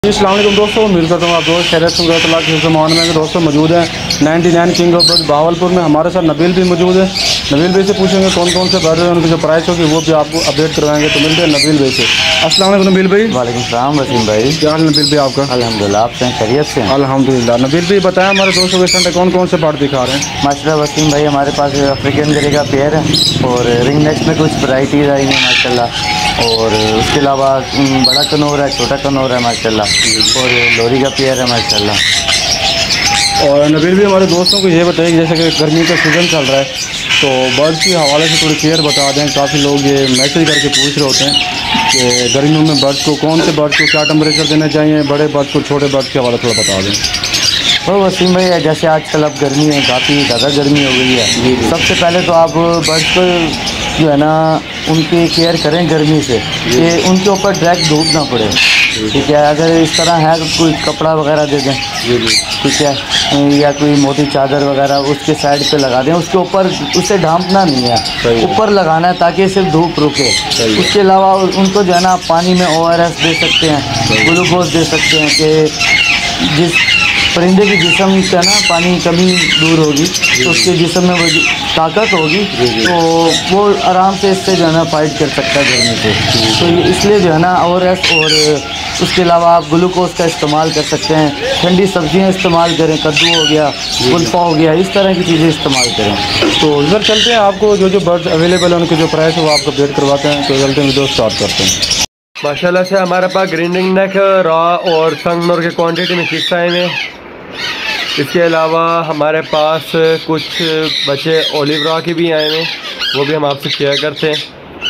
अस्सलाम वालेकुम दोस्तों, उम्मीद करता हूँ आप दोस्त खैरियत से मान में दोस्तों मौजूद हैं 99 किंग ऑफ बर्ड भावलपुर में। हमारे साथ नबील भी मौजूद है। नबील भाई से पूछेंगे कौन कौन से बर्ड हैं, उनकी जो प्राइस होगी वो भी आपको अपडेट करवाएंगे। तो मिलते हैं नबील भाई से। अस्सलाम वालेकुम नबील भाई। वालेकुम सलाम वसीम भाई। क्या हाल नबील भाई आपका? अल्हम्दुलिल्लाह, आप हैं खैरियत से? अल्हम्दुलिल्लाह। नबील भाई बताएं हमारे दोस्तों के सेंटर कौन कौन से बर्ड दिखा रहे हैं? माशाल्लाह वसीम भाई, हमारे पास अफ्रीकन ग्रे का पेयर है और रिंग नेक्स में कुछ वैराइटीज़ आई हैं माशाल्लाह। और उसके अलावा बड़ा कनौर है, छोटा कनौर है माशाल्लाह, और लोरी का पेयर है माशाल्लाह। और नबील भी हमारे दोस्तों को ये बताइए जैसे कि गर्मी का सीज़न चल रहा है तो बर्ड्स के हवाले से थोड़ी केयर बता दें। काफ़ी लोग ये मैसेज करके पूछ रहे होते हैं कि गर्मियों में बर्ड्स को कौन से बर्ड्स को क्या टेम्परेचर देना चाहिए, बड़े बर्ड्स को छोटे बर्ड्स के हवाले थोड़ा बता दें। तो वसीम भाई, जैसे आजकल अब गर्मी है, काफ़ी ज़्यादा गर्मी हो गई है। सबसे पहले तो आप बर्ड्स को जो है ना उनकी केयर करें गर्मी से, कि उनके ऊपर डायरेक्ट धूप ना पड़े। ठीक है, अगर इस तरह है तो कोई कपड़ा वगैरह दे दें, ठीक है, या कोई मोटी चादर वगैरह उसके साइड पे लगा दें। उसके ऊपर उसे ढांपना नहीं है, ऊपर लगाना है ताकि सिर्फ धूप रुके। उसके अलावा उनको जो है ना पानी में ORS दे सकते हैं, ग्लूकोज दे सकते हैं कि जिस परिंदे के जिस्म का ना पानी कमी दूर होगी तो उसके जिस्म में वो ताकत होगी, तो वो आराम से इससे जो है ना फाइट कर सकता है गर्मी से। तो इसलिए जो है ना ORS और उसके अलावा आप ग्लूकोज का इस्तेमाल कर सकते हैं। ठंडी सब्जियां इस्तेमाल करें, कद्दू हो गया, गुलफा हो गया, इस तरह की चीज़ें इस्तेमाल करें। तो इधर चलते हैं, आपको जो जो बर्ड्स अवेलेबल हैं उनके जो प्राइस है वो आपको अपडेट करवाते हैं। तो चलते हैं, वीडियो स्टार्ट करते हैं। माशाल्लाह से हमारे पास ग्रीन रिंग नेक, रॉ और संगमोर के क्वांटिटी में चिक्स आए हैं। इसके अलावा हमारे पास कुछ बच्चे ओलिव रॉ के भी आए हैं, वो भी हम आपसे शेयर करते हैं।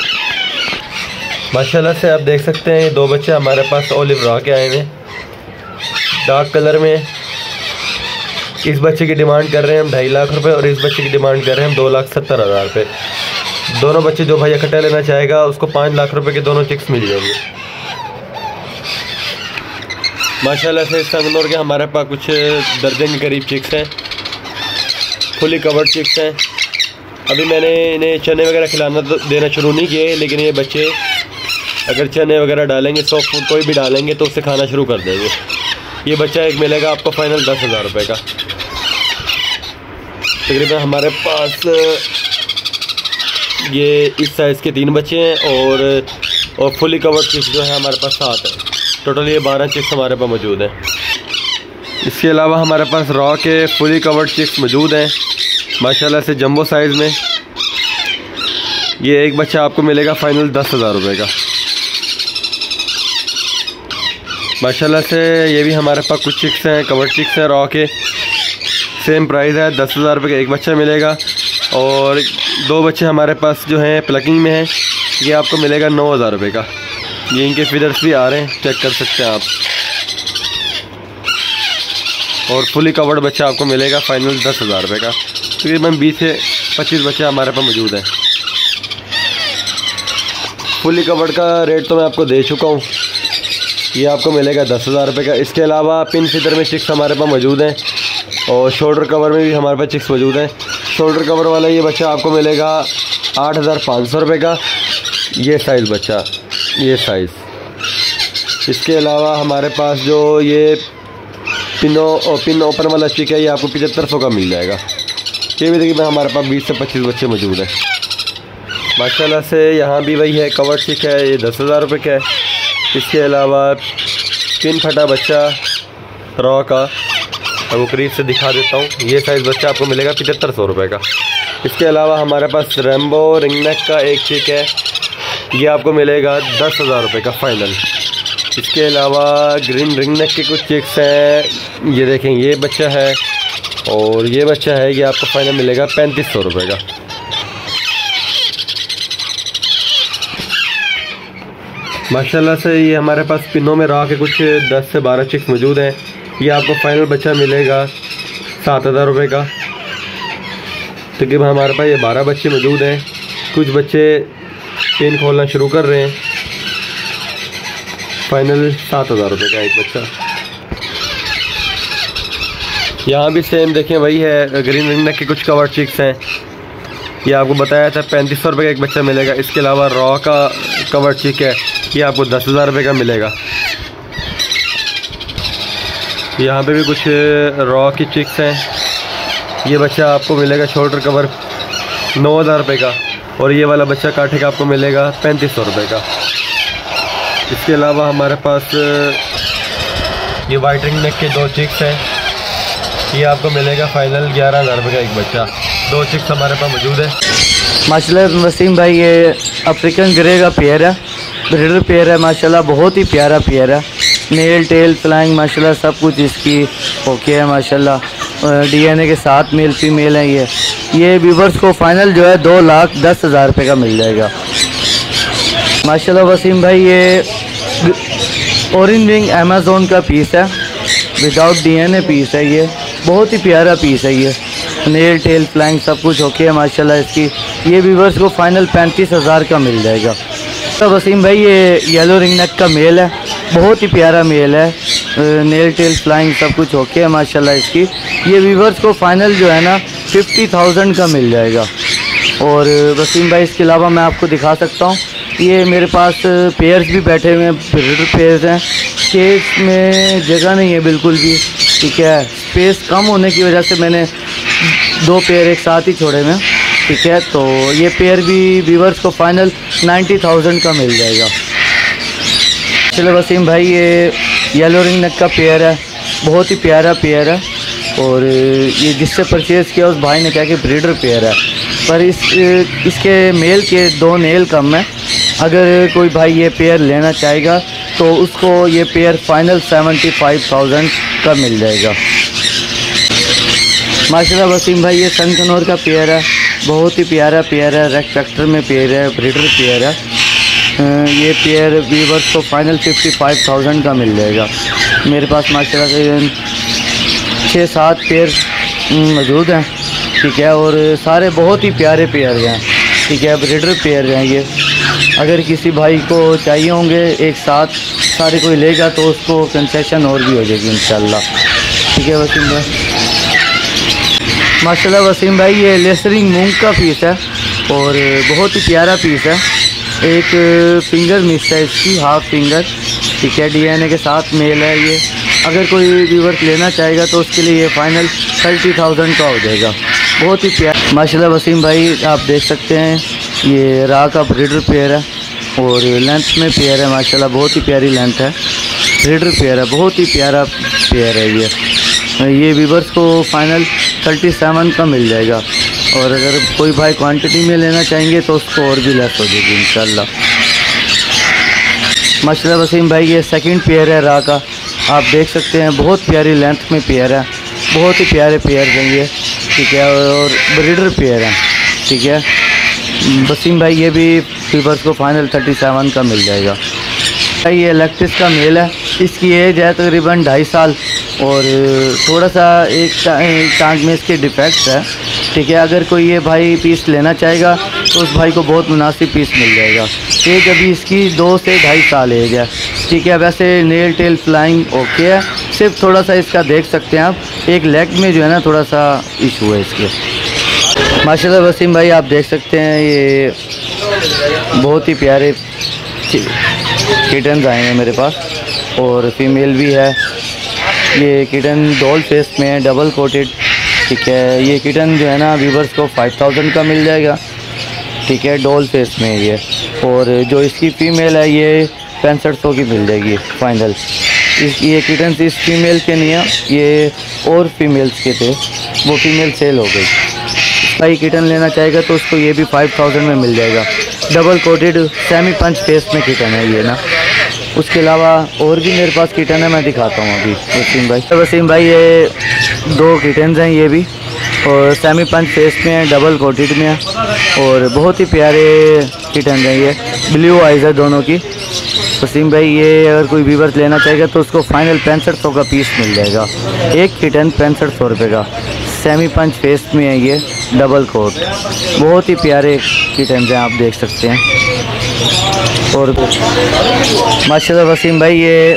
माशाल्लाह से आप देख सकते हैं ये दो बच्चे हमारे पास ओलिव रॉ के आए हैं डार्क कलर में। इस बच्चे की डिमांड कर रहे हैं हम 2.5 लाख रुपए और इस बच्चे की डिमांड कर रहे हैं हम 2,70,000 रुपये। दोनों बच्चे जो भाई इकट्ठे लेना चाहेगा उसको 5 लाख रुपए के दोनों चिक्स मिल जाएंगे। माशाल्लाह से संगनूर के हमारे पास कुछ दर्जन के करीब चिक्स हैं, फुली कवर्ड चिक्स हैं। अभी मैंने इन्हें चने वगैरह खिलाना देना शुरू नहीं किए, लेकिन ये बच्चे अगर चने वगैरह डालेंगे, सॉफ्ट फूड कोई भी डालेंगे तो उससे खाना शुरू कर देंगे। ये बच्चा एक मिलेगा आपको फाइनल 10,000 रुपये का। तकरीबन हमारे पास ये इस साइज़ के 3 बच्चे हैं और फुली कवर्ड चिक्स जो है हमारे पास 7 है। टोटल ये 12 चिक्स हमारे पास मौजूद हैं। इसके अलावा हमारे पास रॉ के फुली कवर्ड चिक्स मौजूद हैं माशाल्लाह से जंबो साइज़ में। ये एक बच्चा आपको मिलेगा फाइनल 10,000 रुपये का। माशाल्लाह से ये भी हमारे पास कुछ चिक्स हैं, कवर्ड चिक्स हैं रॉ के। सेम प्राइस है, 10,000 रुपये का एक बच्चा मिलेगा। और 2 बच्चे हमारे पास जो हैं प्लकिंग में हैं, ये आपको मिलेगा 9,000 रुपये का। ये इनके फीदर्स भी आ रहे हैं, चेक कर सकते हैं आप। और फुली कवर्ड बच्चा आपको मिलेगा फाइनल 10,000 रुपये का। तकरीबन 20 से 25 बच्चे हमारे पास मौजूद हैं। फुली कवर्ड का रेट तो मैं आपको दे चुका हूँ, ये आपको मिलेगा 10,000 रुपये का। इसके अलावा पिन फीदर में चिक्स हमारे पास मौजूद हैं और शोल्डर कवर में भी हमारे पास चिक्स मौजूद हैं। शोल्डर कवर वाला ये बच्चा आपको मिलेगा 8,500 रुपये का, ये साइज़ बच्चा, ये साइज़। इसके अलावा हमारे पास जो ये पिन ओपन वाला चिक है ये आपको 7500 का मिल जाएगा। ये भी देखिए हमारे पास 20 से 25 बच्चे मौजूद हैं माशाल्लाह से। यहाँ भी वही है, कवर चिक है, ये 10,000 रुपये का है। इसके अलावा पिन फटा बच्चा रॉ का, वो करीब से दिखा देता हूँ, ये साइज़ बच्चा आपको मिलेगा 7500 रुपये का। इसके अलावा हमारे पास रेम्बो रिंग नेक का एक चिक है, ये आपको मिलेगा 10,000 रुपये का फाइनल। इसके अलावा ग्रीन रिंग नेक के कुछ चिक्स हैं, ये देखें ये बच्चा है और ये बच्चा है, ये आपको फाइनल मिलेगा 3500 रुपये का। माशाल्लाह से ये हमारे पास पिनों में रॉ के कुछ 10 से 12 चिक्स मौजूद हैं, ये आपको फाइनल बच्चा मिलेगा 7,000 रुपये का। तकरीबन हमारे पास ये 12 बच्चे मौजूद हैं। कुछ बच्चे पिन खोलना शुरू कर रहे हैं, फाइनल 7,000 रुपये का एक बच्चा। यहाँ भी सेम देखें वही है, ग्रीन रिंग नेक के कुछ कवर चिक्स हैं, ये आपको बताया था 3500 रुपये का एक बच्चा मिलेगा। इसके अलावा रॉ का कवर चिक है, ये आपको 10,000 रुपये का मिलेगा। यहाँ पे भी कुछ रॉ की चिक्स हैं। ये बच्चा आपको मिलेगा शोल्डर कवर 9,000 रुपये का, और ये वाला बच्चा काठे का आपको मिलेगा 3500 रुपये का। इसके अलावा हमारे पास ये वाइट रिंग नेक के 2 चिक्स हैं। ये आपको मिलेगा फाइनल 11,000 रुपये का एक बच्चा। 2 चिक्स हमारे पास मौजूद है। माशाल्लाह वसीम भाई ये अफ्रीकन ग्रे का पेयर है, ब्रीडर पेयर है माशाल्लाह, बहुत ही प्यारा पेयर है। मेल टेल फ्लाइंग माशाल्लाह सब कुछ इसकी ओके है माशाल्लाह। DNA के साथ मेल फीमेल है ये व्यूवर्स को फाइनल जो है 2,10,000 रुपये का मिल जाएगा माशाल्लाह। वसीम भाई ये ऑरेंज विंग अमेज़ोन का पीस है, विदाउट DNA पीस है। ये बहुत ही प्यारा पीस है। ये नेल टेल फ्लाइंग सब कुछ ओके है माशाल्लाह इसकी। ये व्यूवर्स को फाइनल 35,000 का मिल जाएगा। तो वसीम भाई ये येलो रिंग नेक का मेल है, बहुत ही प्यारा मेल है। नेल टेल फ्लाइंग सब कुछ ओके है माशाल्लाह इसकी। ये व्यूवर्स को फाइनल जो है ना 50,000 का मिल जाएगा। और वसीम भाई इसके अलावा मैं आपको दिखा सकता हूँ, ये मेरे पास पेयर्स भी बैठे हुए हैं, ब्रीडर पेयर्स हैं। केज में जगह नहीं है बिल्कुल भी, ठीक है। स्पेस कम होने की वजह से मैंने 2 पेयर एक साथ ही छोड़े हुए हैं, ठीक है। तो ये पेयर भी व्यूवर्स को फाइनल 90,000 का मिल जाएगा। चलो वसीम भाई ये येलो रिंग नेक का पेयर है, बहुत ही प्यारा पेयर है। और ये जिससे परचेज़ किया उस भाई ने कहा कि ब्रीडर पेयर है, पर इसके मेल के 2 नेल कम है। अगर कोई भाई ये पेयर लेना चाहेगा तो उसको ये पेयर फाइनल 75,000 का मिल जाएगा माशाल्लाह। वसीम भाई ये सनकनौर का पेयर है, बहुत ही प्यारा पेयर है, रेड फैक्टर में पेयर है, ब्रीडर पेयर है। ये पेयर व्यूवर्स को फाइनल 55,000 का मिल जाएगा। मेरे पास माशाल्लाह से 6-7 पेयर मौजूद हैं, ठीक है। और सारे बहुत ही प्यारे पेयर हैं, ठीक है, ब्रीडर पेयर हैं ये। अगर किसी भाई को चाहिए होंगे एक साथ सारे कोई लेगा तो उसको कंसेशन और भी हो जाएगी इंशाल्लाह, ठीक है वसीम भाई। माशाल्लाह वसीम भाई ये लेसरिंग मूंग का पीस है और बहुत ही प्यारा पीस है। एक फिंगर मिस है इसकी, हाफ फिंगर, ठीक है। DNA के साथ मेल है ये। अगर कोई व्यूवर लेना चाहेगा तो उसके लिए ये फाइनल 30,000 का हो जाएगा। बहुत ही प्यारा माशाल्लाह वसीम भाई आप देख सकते हैं, ये रा का ब्रीडर पेयर है और लेंथ में पेयर है माशाल्लाह, बहुत ही प्यारी लेंथ है। ब्रीडर पेयर है, बहुत ही प्यारा पेयर है ये व्यूवर्स को फाइनल 37 का मिल जाएगा। और अगर कोई भाई क्वांटिटी में लेना चाहेंगे तो उसको और भी लेस हो जाएगी इंशाल्लाह माशाल्लाह। वसीम भाई ये सेकंड पेयर है रा का, आप देख सकते हैं, बहुत प्यारी लेंथ में पेयर है, बहुत ही प्यारे पेयर हैं ये, ठीक है। और ब्रीडर पेयर है, ठीक है वसीम भाई। ये भी व्यूवर्स को फाइनल 37 का मिल जाएगा। ये लैक्टिस का मेल है, इसकी एज है तकरीबन 2.5 साल और थोड़ा सा एक टांग में इसके डिफेक्ट है, ठीक है। अगर कोई ये भाई पीस लेना चाहेगा तो उस भाई को बहुत मुनासिब पीस मिल जाएगा। एज अभी इसकी 2 से 2.5 साल एज है, ठीक है। वैसे नेल टेल फ्लाइंग ओके है, सिर्फ थोड़ा सा इसका देख सकते हैं आप, एक लेग में जो है ना थोड़ा सा इशू है इसके माशाल्लाह। वसीम भाई आप देख सकते हैं ये बहुत ही प्यारे किटन्स आए हैं मेरे पास और फीमेल भी है। ये किटन डॉल फेस में है, डबल कोटेड, ठीक है। ये किटन जो है ना व्यूवर्स को 5,000 का मिल जाएगा, ठीक है, डॉल फेस में ये। और जो इसकी फ़ीमेल है ये 6500 की मिल जाएगी फाइनल। ये किटन इस फीमेल के नहीं है, ये और फीमेल्स के थे, वो फीमेल सेल हो गई। भाई किटन लेना चाहेगा तो उसको ये भी 5000 में मिल जाएगा। Double coated semi punch face में किटन है ये ना। उसके अलावा और भी मेरे पास किटन है, मैं दिखाता हूँ अभी वसीम भाई ये 2 किटन्स हैं ये भी, और सेमी पंच फेस में है, डबल कोटेड में है और बहुत ही प्यारे किटन हैं ये। ब्लू आइज़ है दोनों की। वसीम भाई ये अगर कोई व्यूवर लेना चाहेगा तो उसको फाइनल 6500 का पीस मिल जाएगा। एक किटन 6500 रुपये का, सेमी पंच फेस में है ये, डबल कोट। बहुत ही प्यारे किटन हैं, आप देख सकते हैं। और माशाल्लाह वसीम भाई ये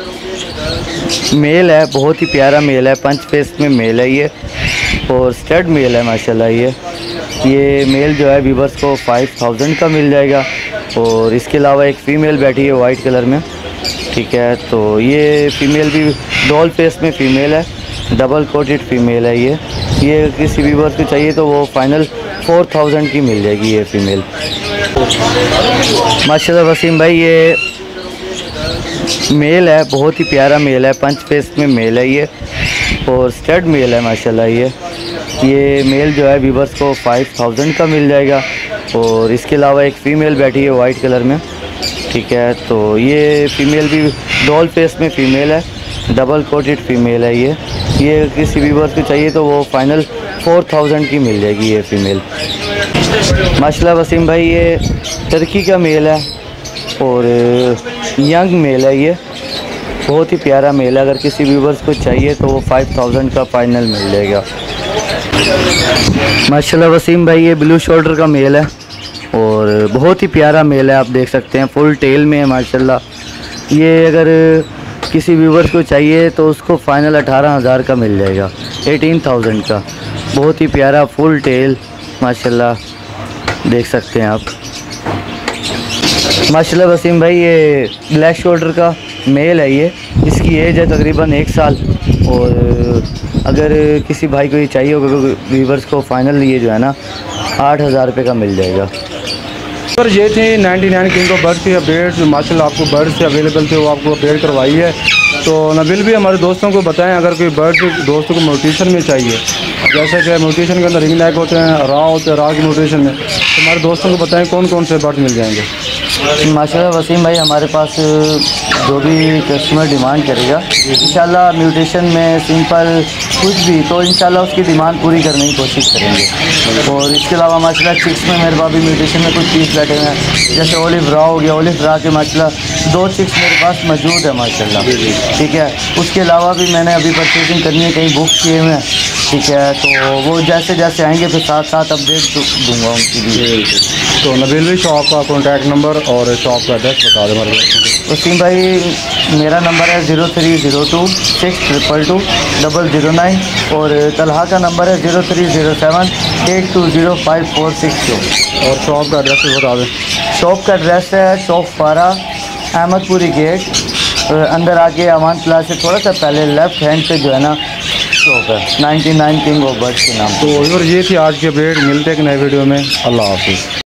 मेल है, बहुत ही प्यारा मेल है, पंच फेस में मेल है ये और स्टड मेल है माशाल्लाह। ये मेल जो है व्यूवर्स को 5000 का मिल जाएगा। और इसके अलावा एक फ़ीमेल बैठी है वाइट कलर में, ठीक है, तो ये फ़ीमेल भी डॉल फेस में फ़ीमेल है, डबल कोटेड फ़ीमेल है। ये किसी व्यूअर को चाहिए तो वो फाइनल 4000 की मिल जाएगी ये फ़ीमेल। माशाल्लाह वसीम भाई, ये मेल है, बहुत ही प्यारा मेल है, पंच फेस में मेल है ये, और स्टड मेल है माशाल्लाह। ये मेल जो है व्यूअर्स को 5000 का मिल जाएगा। और इसके अलावा एक फ़ीमेल बैठी है वाइट कलर में। ठीक है, तो ये फ़ीमेल भी डॉल फेस में फ़ीमेल है, डबल कोटेड फ़ीमेल है। ये किसी व्यूअर को चाहिए तो वो फाइनल 4000 की मिल जाएगी ये फ़ीमेल। माशाल्लाह वसीम भाई, ये टर्की का मेल है और यंग मेल है। ये बहुत ही प्यारा मेल है, अगर किसी व्यूअर्स को चाहिए तो वो 5000 का फाइनल मिल जाएगा। माशाल्लाह वसीम भाई, ये ब्लू शोल्डर का मेल है और बहुत ही प्यारा मेल है, आप देख सकते हैं फुल टेल में है माशाल्लाह। ये अगर किसी व्यूअर्स को चाहिए तो उसको फाइनल 18000 का मिल जाएगा, 18000 का। बहुत ही प्यारा फुल टेल माशाल्लाह, देख सकते हैं आप। माशाल्लाह वसीम भाई, ये ब्लैक शोल्डर का मेल है। इसकी एज है तकरीबन 1 साल। और अगर किसी भाई को ये चाहिए होगा व्यूअर्स को, फाइनल ये जो है ना 8000 रुपये का मिल जाएगा। सर ये थे 99 किंग ऑफ बर्ड्स की अपडेट जो माशाल्लाह आपको बर्ड्स से अवेलेबल थे, वो आपको अपडेट करवाई है। तो नबील भी हमारे दोस्तों को बताएं, अगर कोई बर्ड दोस्तों को म्यूटेशन में चाहिए, जैसे कि म्यूटेशन के अंदर रिंग नेक होते हैं, होते हैं, की म्यूटेशन में, तो हमारे दोस्तों को बताएं कौन कौन से बर्ड मिल जाएंगे। माशाल्लाह वसीम भाई, हमारे पास जो भी कस्टमर डिमांड करेगा इंशाल्लाह म्यूटेशन में सिंपल कुछ भी, तो इंशाल्लाह उसकी डिमांड पूरी करने की कोशिश करेंगे। और इसके अलावा माशाल्लाह चिक्स में मेरे पास भी म्यूटेशन में कुछ पीस बैठे हुए हैं, जैसे ओलिव रा हो गया। ओलिव रा के माशाल्लाह 2 चिक्स मेरे पास मौजूद है माशाल्लाह। ठीक है, उसके अलावा भी मैंने अभी परचेजिंग करनी है, कहीं बुक किए हुए हैं। ठीक है, तो वो जैसे जैसे आएंगे फिर साथ साथ अपडेट दूँगा उनकी भी। तो नबील भी शॉप का कॉन्टैक्ट नंबर और शॉप का एड्रेस बता दें हमारे। वसीम भाई, मेरा नंबर है 0302 622 009 और तलहा का नंबर है 0307 820546। और शॉप का एड्रेस भी बता दें। शॉप का एड्रेस है चौक फारा, अहमदपुरी गेट, अंदर आके अमान प्लाजा से थोड़ा सा पहले लेफ़्ट हैंड पे जो है ना शॉप है, 99 किंग ऑफ बर्ड्स के नाम। तो और ये थी आज की अपडेट, मिलते हैं एक नए वीडियो में। अल्लाह हाफिज़।